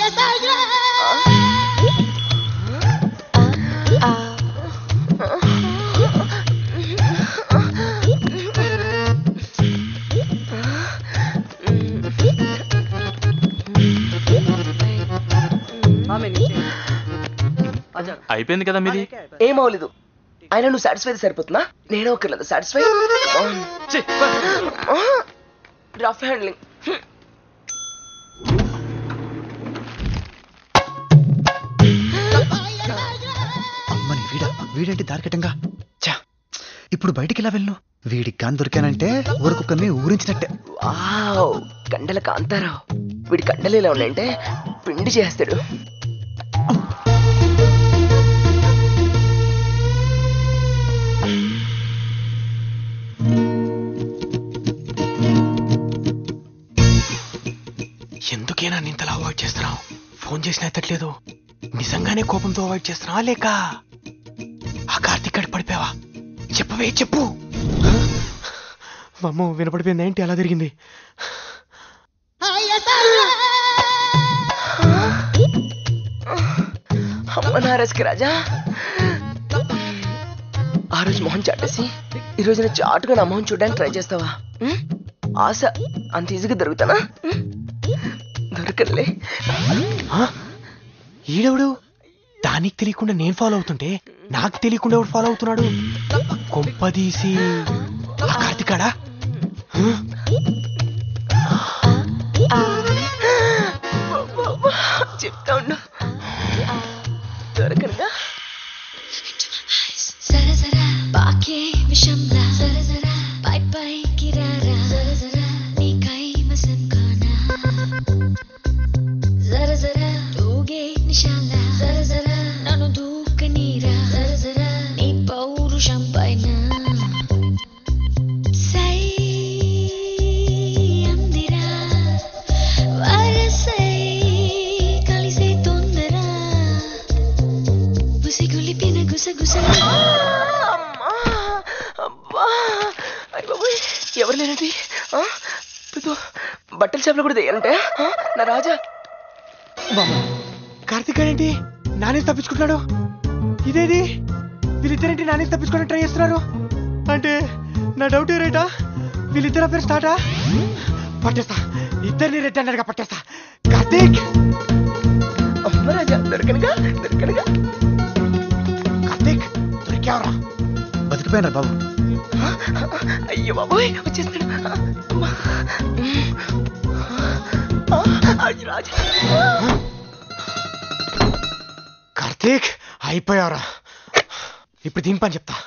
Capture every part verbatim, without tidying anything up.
అయిపోయింది కదా మీది. ఏమవలేదు. ఆయన నువ్వు సాటిస్ఫై సరిపోతున్నా? నేనే ఒకర్లేదు సాటిస్ఫై. Rough handling. అమ్మని వీడా వీడేంటి దారికటంగా. చా ఇప్పుడు బయటికి ఎలా వెళ్ళు? వీడికి కాని దొరికానంటే ఊరుకుక్కని ఊరించినట్టే. వావ్, కండల కాంతారావు. వీడి కండలు ఎలా ఉన్నాయంటే పిండి చేస్తాడు. ఎందుకేనా నింతలా అవాయిడ్ చేస్తున్నావు? ఫోన్ చేసినా ఎత్తట్లేదు. నిజంగానే కోపంతో అవాయిడ్ చేస్తున్నావా లేక ఆ కార్తీక్ గడి పడిపోయావా? చెప్పవే చెప్పు. అమ్మో వినపడిపోయింది. ఏంటి అలా జరిగింది? అమ్మ నారాజుకి రాజా, ఆ రోజు మొహం చాటేసి ఈ రోజు నేను చాటుగా నా మొహం చూడడానికి ట్రై చేస్తావా? ఆశ అంత ఈజీగా దొరుకుతానా? దొరకలే. ఈడెవడు? దానికి తెలియకుండా నేను ఫాలో అవుతుంటే నాకు తెలియకుండా ఎవడు ఫాలో అవుతున్నాడు? కొంపదీసి ఆ కార్తీకాడా? చెప్తా ఉన్నా దొరకనుగా. ఎవరు లేనది? బట్టల షాప్లో కూడా తెయ్యాలంటే నా రాజా. కార్తీక్ ఏంటి నానే తప్పించుకుంటున్నాడు? ఇదేది వీళ్ళిద్దరేంటి నానే తప్పించుకోవడానికి ట్రై చేస్తున్నారు? అంటే నా డౌట్ ఏరేటా వీళ్ళిద్దరు అఫేర్ స్టార్టా? పట్టేస్తా, ఇద్దరిని రెడ్ అన్నట్టుగా పట్టేస్తా. కార్తీక్ అమ్మ రాజా, దొరకనుగా దొరకనుగా. కార్తీక్ దొరికావరా? బతికిపోయినారు బాబు. అయ్యో బాబోయ్ వచ్చేస్తాడు. కార్తీక్ అయిపోయావరా? ఇప్పుడు దీని పని చెప్తా.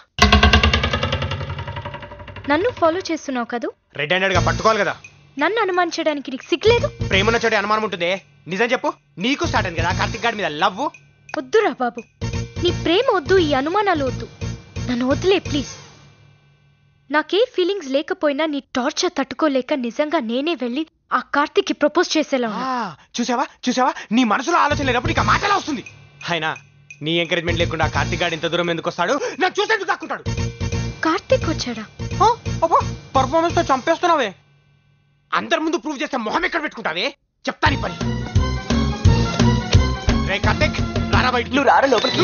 నన్ను ఫాలో చేస్తున్నావు కదూ? రెడ్ హ్యాండెడ్ గా పట్టుకోవాలి కదా. నన్ను అనుమానించడానికి నీకు సిగ్గులేదు? ప్రేమన్న చోటే అనుమానం ఉంటుంది. నిజం చెప్పు, నీకు స్టార్ట్ అయింది కదా కార్తీక్ గారి మీద లవ్? వద్దురా బాబు, నీ ప్రేమ వద్దు, ఈ అనుమానాలు వద్దు. నన్ను వదిలే ప్లీజ్. నాకే ఫీలింగ్స్ లేకపోయినా నీ టార్చర్ తట్టుకోలేక నిజంగా నేనే వెళ్ళి ఆ కార్తీక్ కి ప్రపోజ్ చేసేలా. చూసావా చూసావా నీ మనసులో ఆలోచన లేనప్పుడు ఇక మాటలా వస్తుంది. అయినా నీ ఎంకరేజ్మెంట్ లేకుండా కార్తీక్ గారు ఇంత దూరం ఎందుకు వస్తాడు? నాకు చూసేందుకు దాక్కుంటాడు. కార్తీక్ వచ్చాడా? పర్ఫార్మెన్స్ తో చంపేస్తున్నావే. అందరి ముందు ప్రూవ్ చేస్తే మొహం ఎక్కడ పెట్టుకుంటావే? చెప్తాను ఈ పని. రే కార్తీక్ రారా బయట. నువ్వు రారా లోపలికి.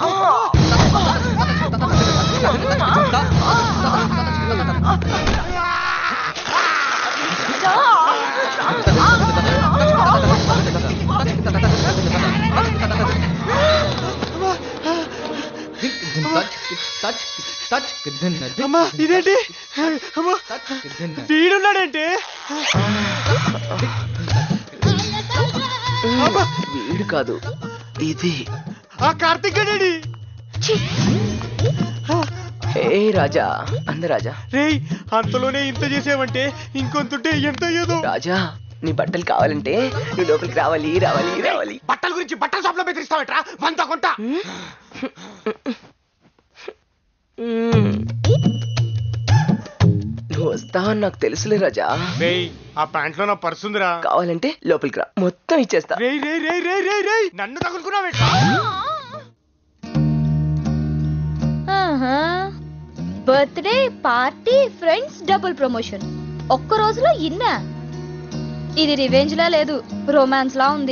అమ్మా ఇదేంటి? వీడున్నాడేంటి? వీడు కాదు ఇది. ఆ కార్తీక్ గడేడి. హే రాజా, అంద రాజా. రేయ్ అంతలోనే ఇంత చేసావంటే ఇంకొంతుంటే ఎంత అయ్యేదో. రాజా నీ బట్టలు కావాలంటే నువ్వు లోపలికి రావాలి రావాలి రావాలి. బట్టల గురించి బట్టల షాప్ లో బెదిరిస్తావట్రా? వంత కొంట. నువ్వు వస్తావని నాకు తెలుసులే రాజా. రేయ్ ఆ ప్యాంట్ లో నా పర్సు ఉందిరా. కావాలంటే లోపలికి రా, మొత్తం ఇచ్చేస్తా. రేయ్ రేయ్ రేయ్ రేయ్ రేయ్ రేయ్ నన్ను తగులుకున్నావేట్రా? Birthday party friends double promotion ఒక్క రోజులో ఇన్నా. ఇది రివెంజ్ లా లేదు, రొమాన్స్ లా ఉంది.